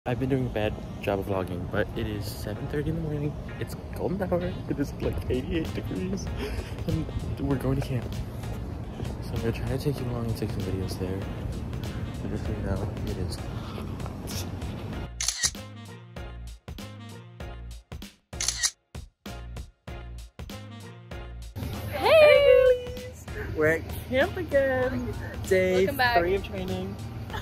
I've been doing a bad job of vlogging, but it is 7:30 in the morning. It's golden hour. It is like 88 degrees, and we're going to camp. So I'm gonna try to take you along and take some videos there. But just so you know, it is hot. Hey! We're at camp again. Day 3 of training.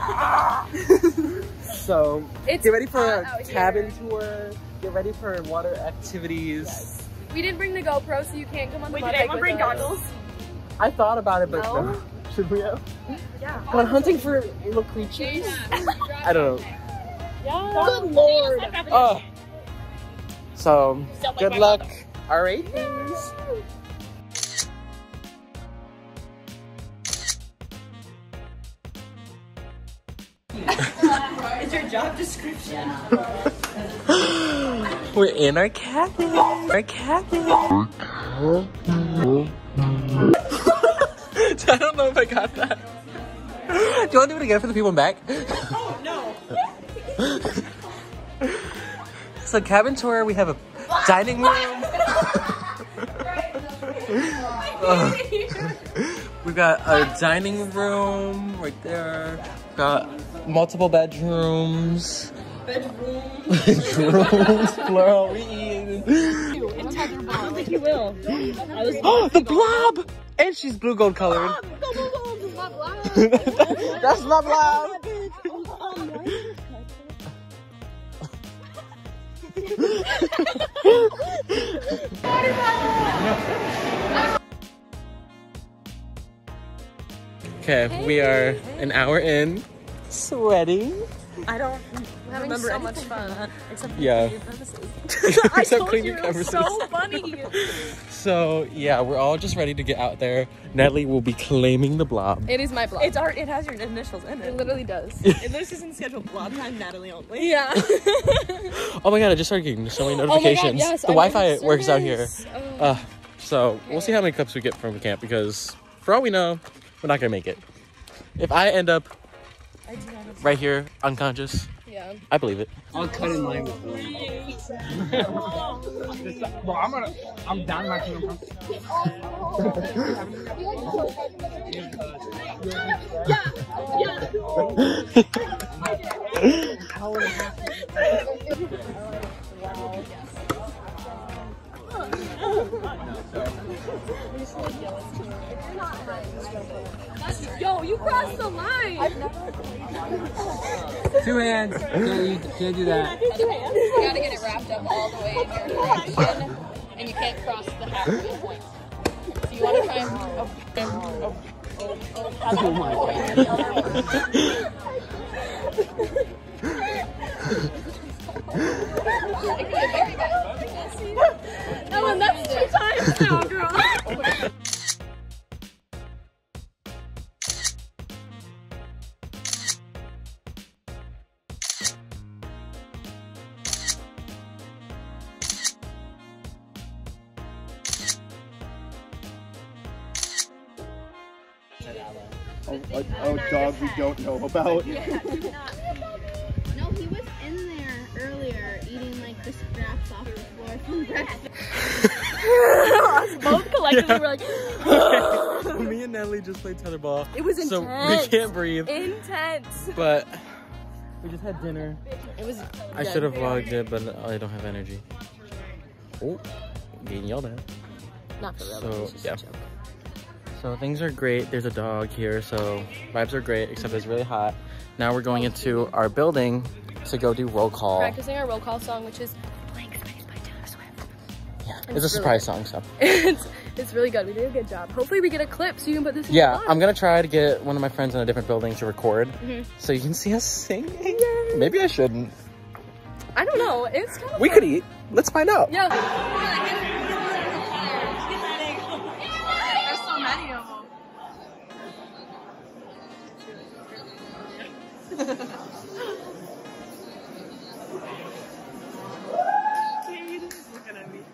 So get ready for a cabin tour. Get ready for water activities. Yes. We didn't bring the GoPro, so you can't come on the Wait, did anyone bring goggles? I thought about it, but no. Should we have? Yeah. Gone hunting for little creatures? I don't know. Yeah. Good lord. Oh. So, good luck. All right, things. It's your job description. We're in our cabin. Our cabin. I don't know if I got that. Do you want to do it again for the people in back? Oh, no. So cabin tour, we have a dining room. We've got a dining room right there. We've got multiple bedrooms. Bedrooms, plural, we eating. I don't think you will. Oh, the blob! And she's blue gold colored. That's not blob. Okay, we are an hour in, sweating. I don't Having so much fun. Except Yeah. Except clean your it was canvases. so funny. So yeah, we're all just ready to get out there. Natalie will be claiming the blob. It is my blog. It has your initials in It it. literally does. And this isn't scheduled blog time, Natalie only. Yeah. Oh my god, I just started getting so many notifications. Oh my God, yes, the our Wi-Fi new works out here. service. Oh. So we'll see how many clips we get from camp, because for all we know, we're not gonna make it. If I end up right here unconscious, Yeah. I believe it. I'll cut in line with one. Well, I'm down my phone. Yo, you crossed the line. 2 hands. Can't do that. You gotta get it wrapped up all the way in your direction, and you can't cross the halfway point. So you want to try and Oh my Ellen, that's 2 times now, girl. Oh, dog we don't know about. No, he was in there earlier eating like the scraps off the floor from breakfast. Us both collectively were like, Me and Natalie just played tetherball. It was So we intense. can't breathe. Intense. But we just had dinner. It was. I should have vlogged it, but I don't have energy. Oh, getting yelled at. Not for real. So, it was just yeah. a joke. So things are great. There's a dog here, so vibes are great, except it's really hot. Now we're going into our building to go do roll call. Practicing our roll call song, which is Blank Space by Taylor Swift. Yeah, And it's a it's surprise song, so. It's really good. We did a good job. Hopefully we get a clip so you can put this in Yeah, your vlog. I'm gonna try to get one of my friends in a different building to record, so you can see us singing. Maybe I shouldn't. I don't know. It's kind of We could eat. Let's find out. Yeah. there's so many of them. Looking at me.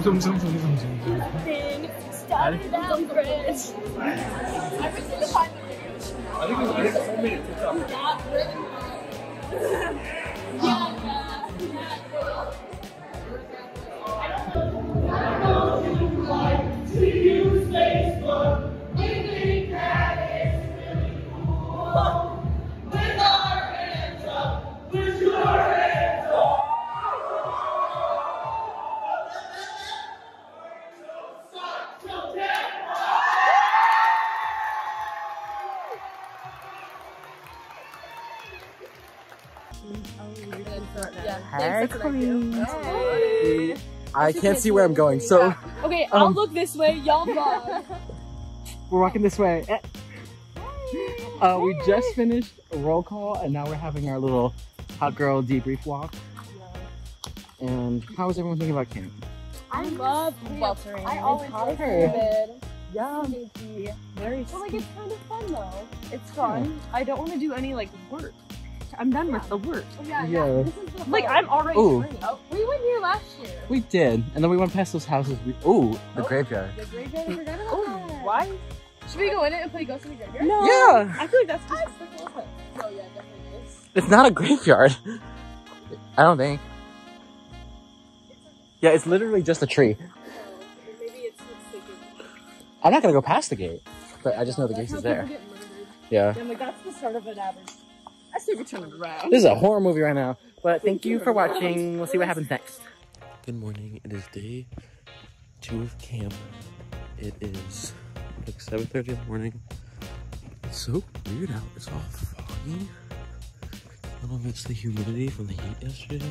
Zoom, zoom, zoom, zoom, zoom. Started out fresh. I think we made it TikTok. Hey, queens. I can't see where I'm going, so Okay, I'll look this way, y'all vlog. we're walking this way. We just finished a roll call, and now we're having our little hot girl debrief walk. And how is everyone thinking about camp? I love weltering. I always love it. Yeah. Very sweet. Like, it's kind of fun though. It's fun. I don't want to do any like work. I'm done with the work. Yeah. This is the like, I'm already trained. Oh, we went here last year. We did, and then we went past those houses. The graveyard. The graveyard, I forgot about that. Why? Should we go in it and play Ghost in the Graveyard? No. Yeah. I feel like that's just the cool one. Oh yeah, definitely is. It's not a graveyard. I don't think. Yeah, it's literally just a tree. Maybe it's thinking. I'm not gonna go past the gate, but I just know the gate is there. Yeah. I'm like, that's the start of an average. I say we turn it around. This is a horror movie right now, but thank you for watching. We'll see what happens next. Good morning. It is day 2 of camp. It is like 7:30 in the morning. It's so weird out. It's all foggy. I don't know if it's the humidity from the heat yesterday.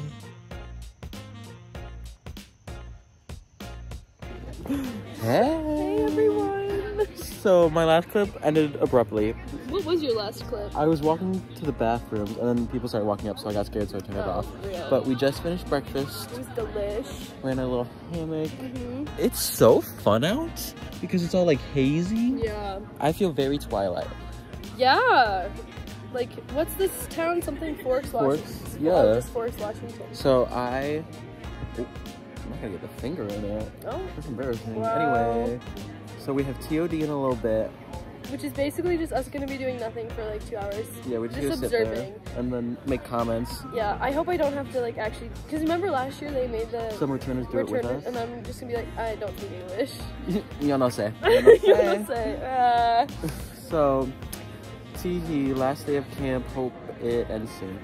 Hey everyone! So my last clip ended abruptly. What was your last clip? I was walking to the bathrooms and then people started walking up, so I got scared, so I turned it off. Really? But we just finished breakfast. It was delish. We're in a little hammock. It's so fun out because it's all like hazy. Yeah. I feel very Twilight. Yeah. Like, what's this town? Something Forest Washington. Forks? Yeah. Oh, just Forest Washington. So I'm not gonna get the finger in it. Oh. That's embarrassing. Wow. Anyway, so we have TOD in a little bit. Which is basically just us gonna be doing nothing for like 2 hours. Yeah, we're just Just gonna observing. sit there and then make comments. Yeah, I hope I don't have to like actually, because remember last year they made the Some returners do it with us. and I'm just gonna be like, I don't speak English. Yo no sé. You don't say. So, teehee, last day of camp, hope it ends soon.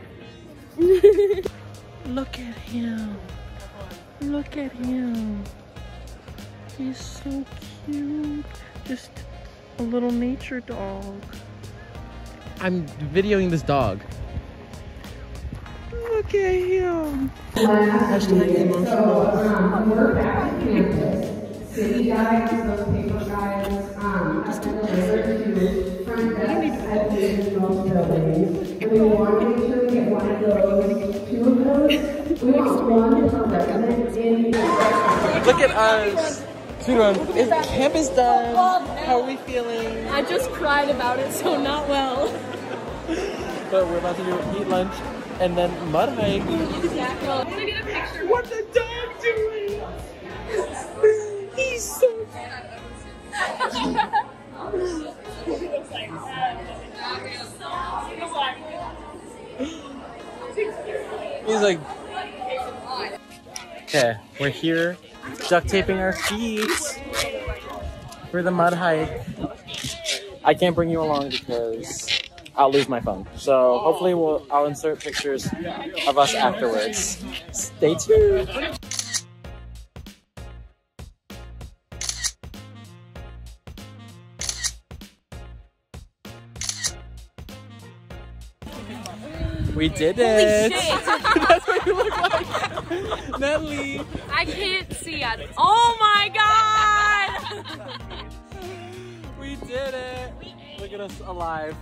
Look at him. Look at him. He's so cute. Just a little nature dog. I'm videoing this dog. Look at him. Hashtag emotional. We're back to campus. City guides, those paper guides, just delivered to front desk at the most buildings. And we want to make sure we get one of those, 2 of those. We want one per resident in. Look at us. Camp is done. How are we feeling? I just cried about it, so not well. But we're about to eat lunch and then mud hike. I want to get a picture. What's the dog doing? He's so He's like, okay, we're here duct taping our feet for the mud hike. I can't bring you along because I'll lose my phone. So hopefully I'll insert pictures of us afterwards. Stay tuned. We did it! That's what you look like! Natalie! I can't see it. Oh my god! We did it! Look at us alive.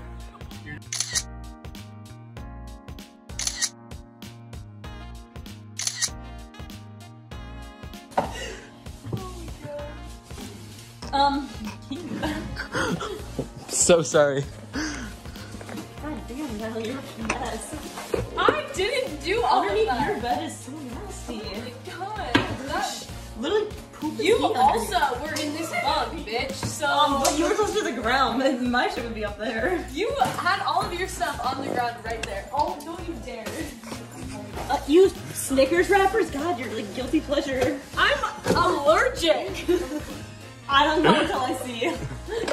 So sorry. God damn, Natalie, you're a mess. I didn't do all underneath of that. Your bed is so nasty. Oh my god. That literally poop You also were in this bunk, bitch. So but you were close to the ground, and my shit would be up there. you had all of your stuff on the ground right there. Oh, don't you dare. You Snickers wrappers? God, you're like guilty pleasure. I'm allergic. I don't know until I see you.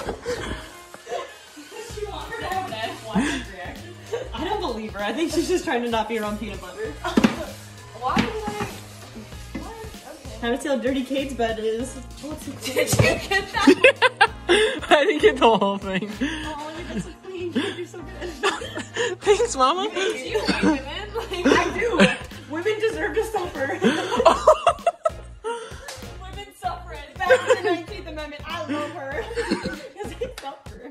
You want her to have an anaphylactic reaction? I don't believe her. I think she's just trying to not be around peanut butter. Why did I? What? Okay. How to see how dirty Kate's bed is. Oh, it's so clean. Did you get that? I didn't get the whole thing. Oh, your bed's so clean. You're so good. Thanks, Mama. Do you hate women? Like, I do. Women deserve to suffer. women suffrage. Back to the 19th Amendment. I love her. Because I suffer.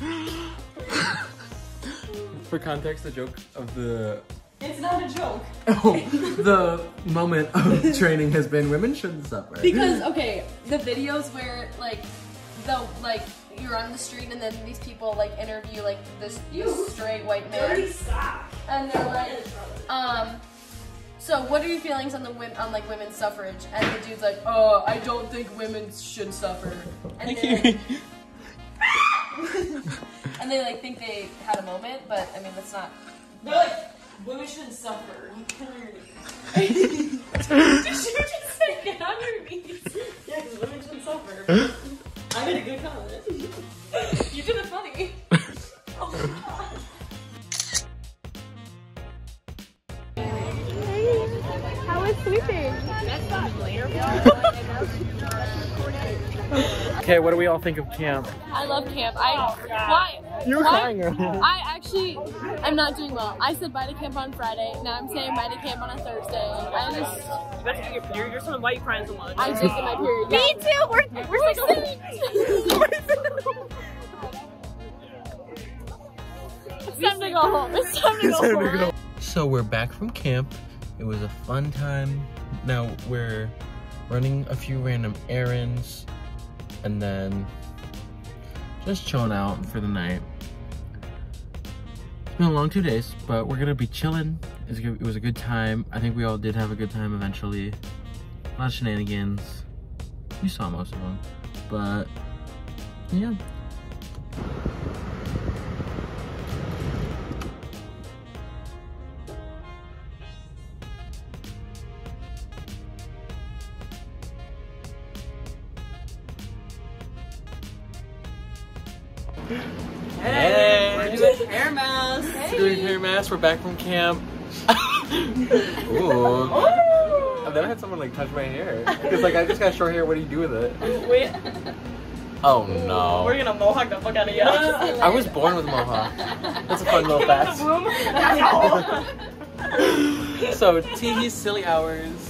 For context, the joke of the It's not a joke. the moment of training has been women shouldn't suffer. Because okay, the videos where like you're on the street and then these people like interview like this straight white man, and they're like, so what are your feelings on like women's suffrage? And the dude's like, oh, I don't think women should suffer. And and they like think they had a moment, but I mean that's not. They're like, women shouldn't suffer. Did you just say get on your knees? Yeah, because women shouldn't suffer. I made a good comment. You did it funny. Oh my god. How is sleeping? Okay, what do we all think of camp? I love camp. Why? You were crying earlier. I actually am not doing well. I said bye to camp on Friday. Now I'm saying bye to camp on a Thursday. I just. You're so why you crying so much? I just get my period. Me too. We're 16. It's time to go home. It's time to go home. So we're back from camp. It was a fun time. Now we're running a few random errands and then just chilling out for the night. It's been a long 2 days, but we're gonna be chilling. It was a good time. I think we all did have a good time eventually. A lot of shenanigans. You saw most of them, but yeah. Hey! We're doing hair masks! Doing hair masks, we're back from camp. Ooh. I've never had someone like touch my hair. It's like I just got short hair, what do you do with it? Wait. Oh no. We're gonna mohawk the fuck out of you. I was born with a mohawk. That's a fun little fact. So Teehee's silly hours.